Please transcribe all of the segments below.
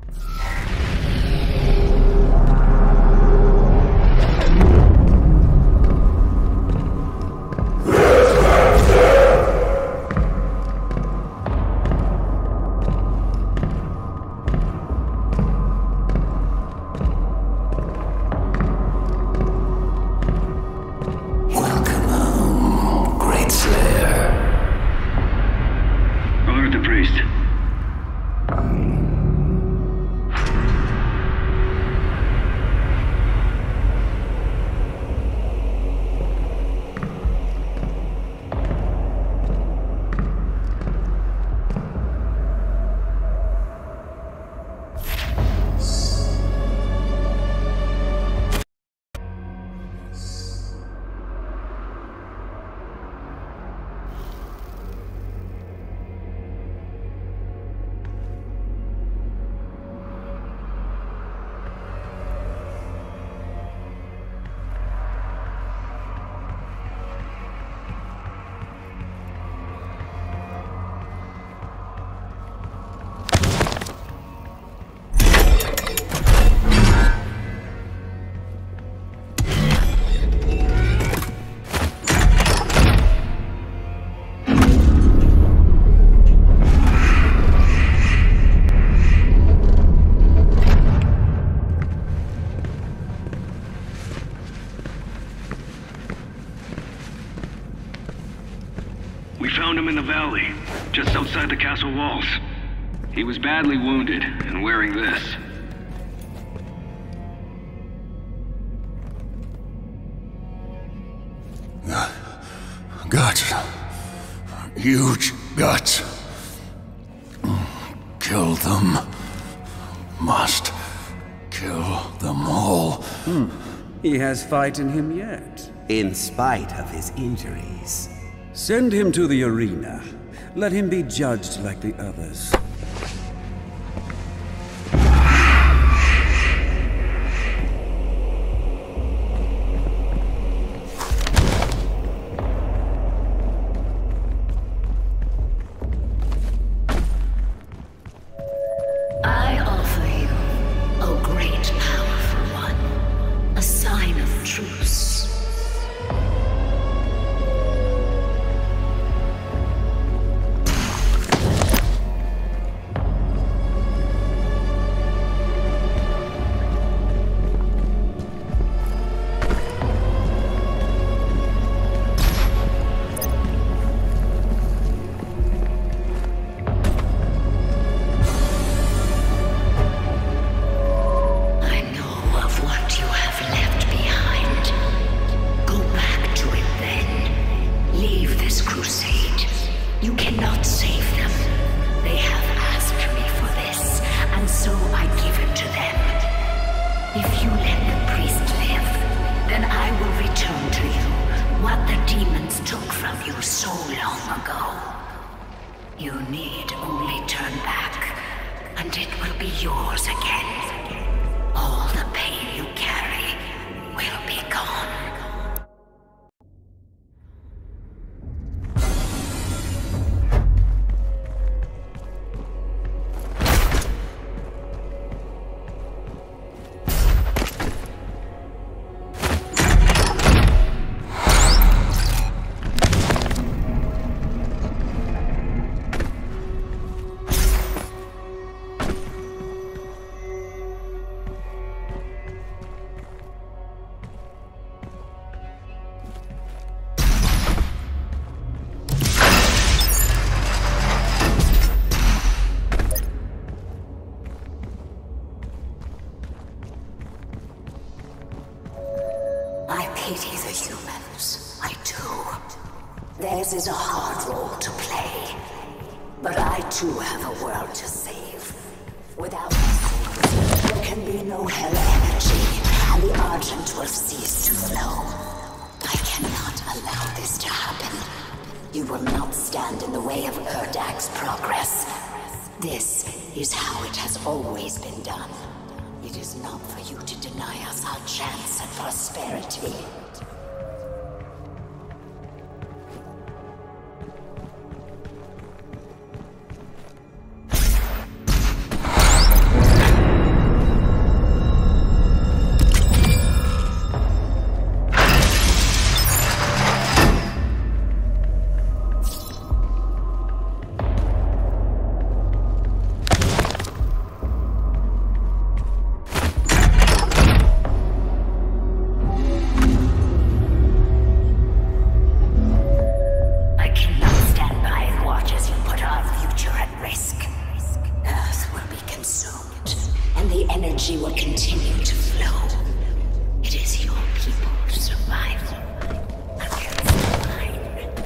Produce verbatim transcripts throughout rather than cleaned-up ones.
We found him in the valley, just outside the castle walls. He was badly wounded and wearing this. Guts. Huge guts. Kill them. Must kill them all. Hmm. He has fight in him yet. In spite of his injuries. Send him to the arena. Let him be judged like the others. I offer you, O great powerful one, a sign of truce. Theirs is a hard role to play. But I too have a world to save. Without us, there can be no hell energy, and the Argent will cease to flow. I cannot allow this to happen. You will not stand in the way of Urdag's progress. This is how it has always been done. It is not for you to deny us our chance at prosperity. energy will continue to flow. It is your people's survival against mine.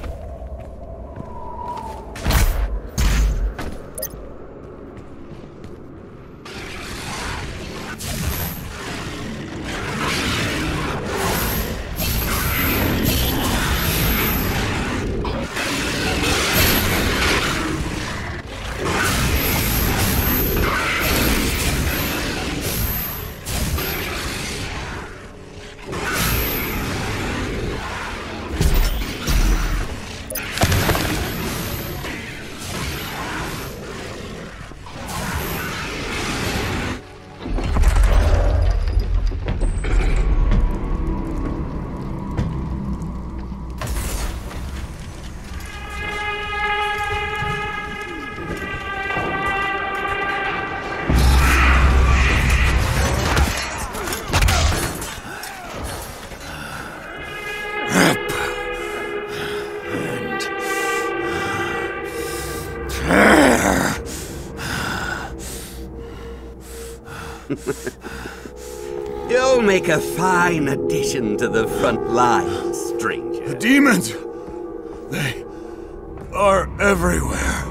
You'll make a fine addition to the front line, stranger. The demons! They are everywhere.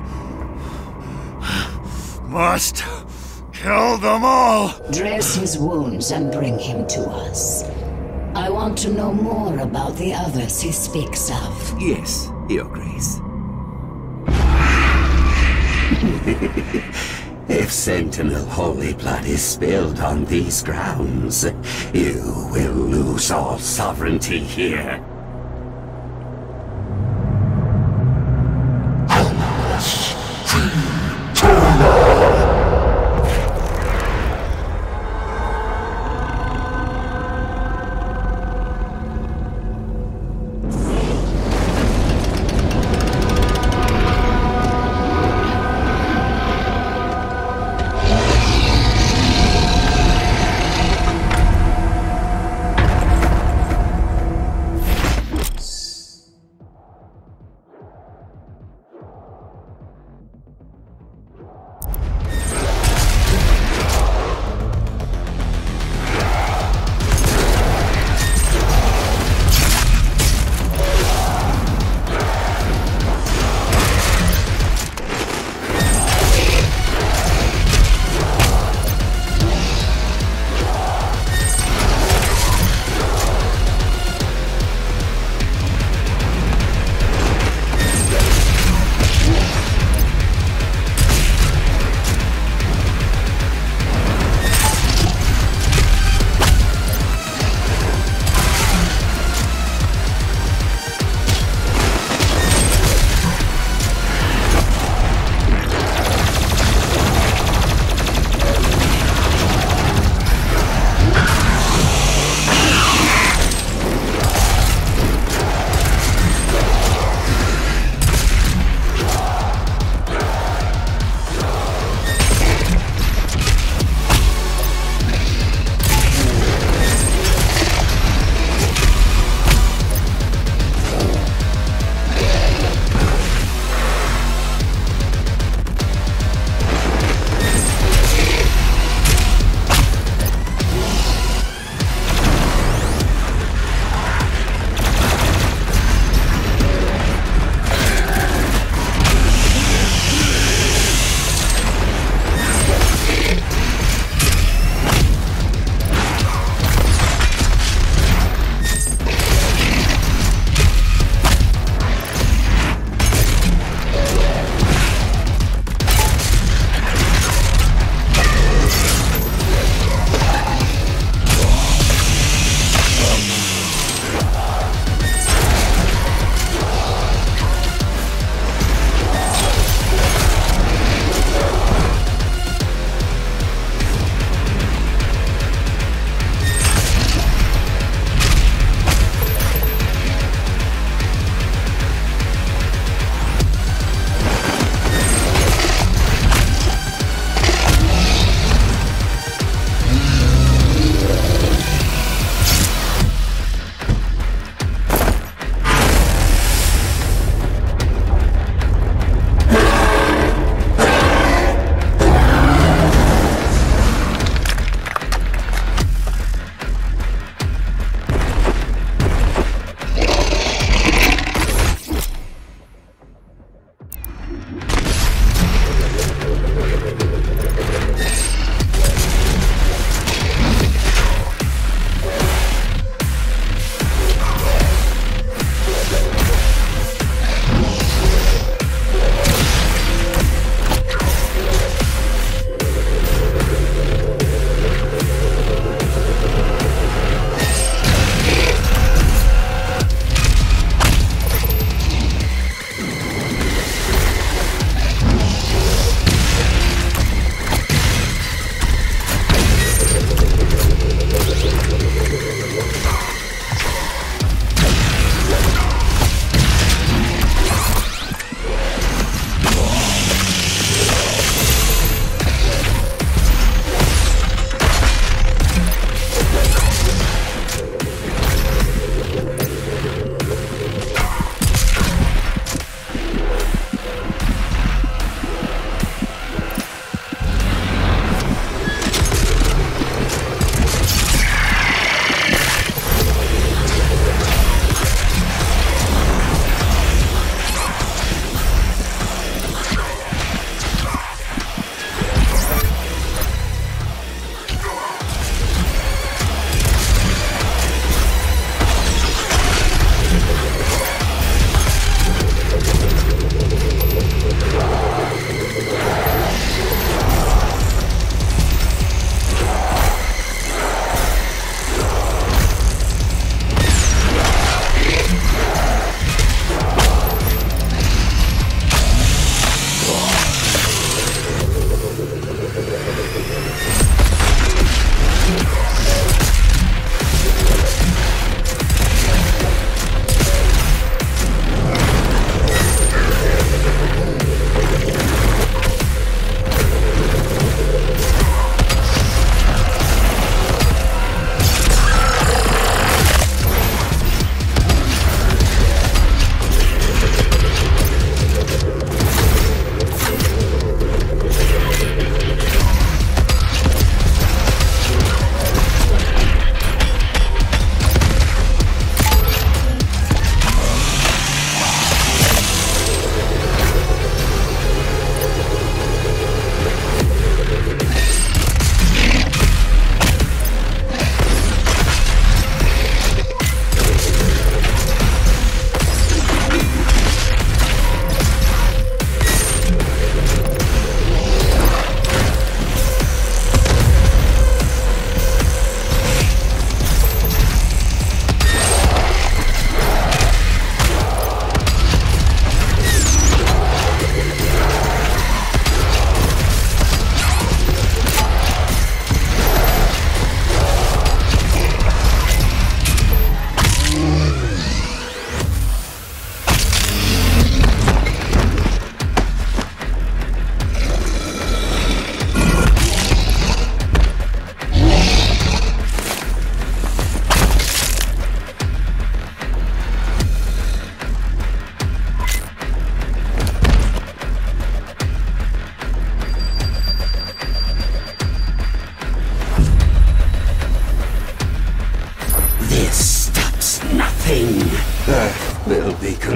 Must kill them all! Dress his wounds and bring him to us. I want to know more about the others he speaks of. Yes, Your Grace. If Sentinel holy blood is spilled on these grounds, you will lose all sovereignty here.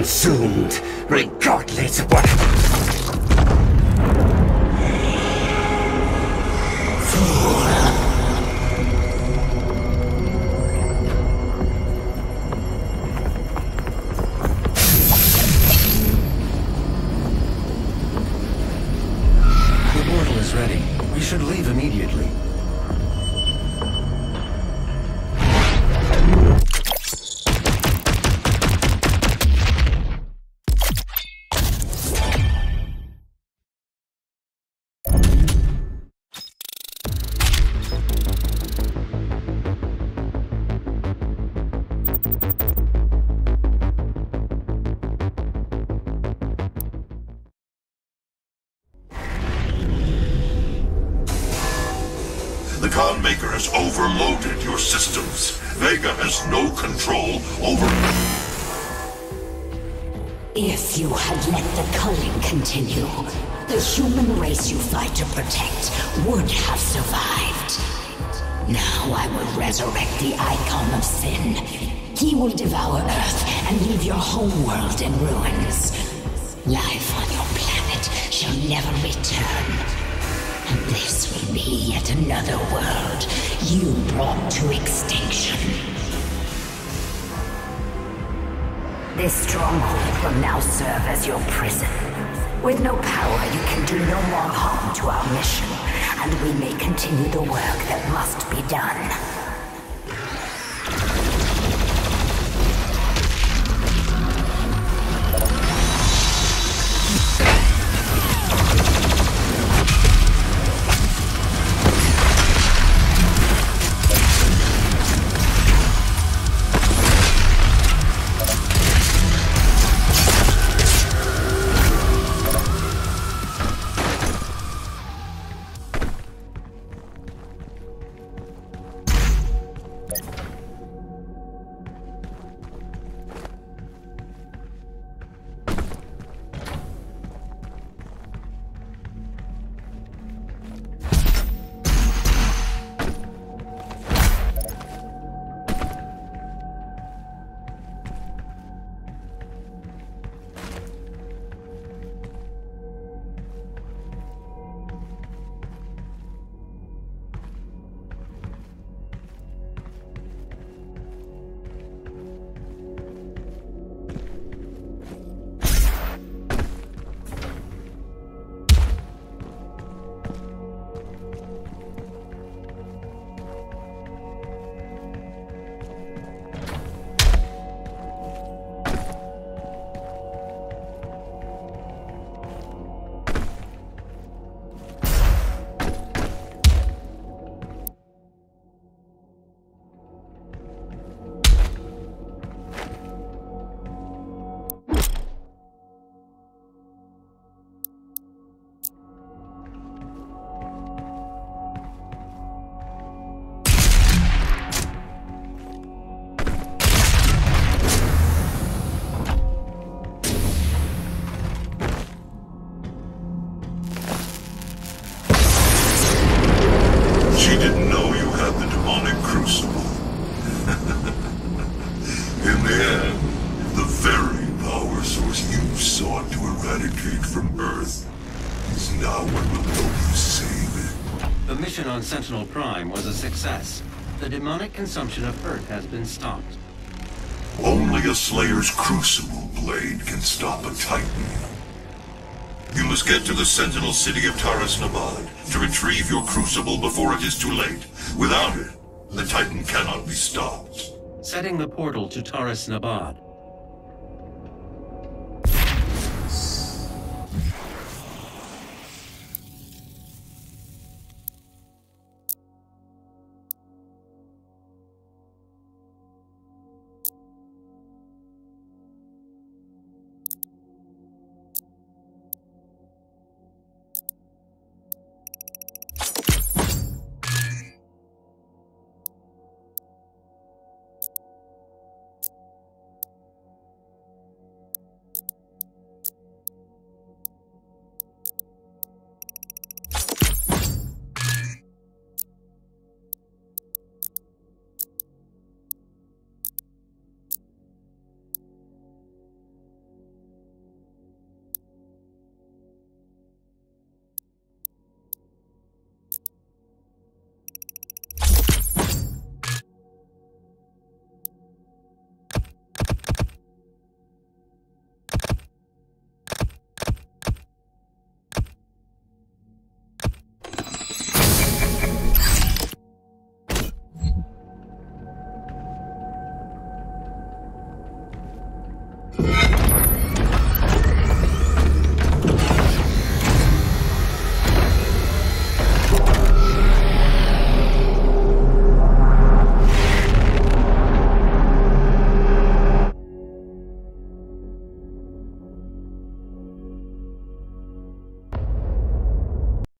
consumed, regardless of what... The portal is ready. We should leave immediately. The Khan Maker has overloaded your systems. Vega has no control over... If you had let the culling continue, the human race you fight to protect would have survived. Now I will resurrect the Icon of Sin. He will devour Earth and leave your homeworld in ruins. Life on your planet shall never return. And this will be yet another world you brought to extinction. This stronghold will now serve as your prison. With no power, you can do no more harm to our mission, and we may continue the work that must be done. The mission on Sentinel Prime was a success. The demonic consumption of Earth has been stopped. Only a Slayer's Crucible blade can stop a Titan. You must get to the Sentinel city of Taras Nabad to retrieve your Crucible before it is too late. Without it, the Titan cannot be stopped. Setting the portal to Taras Nabad.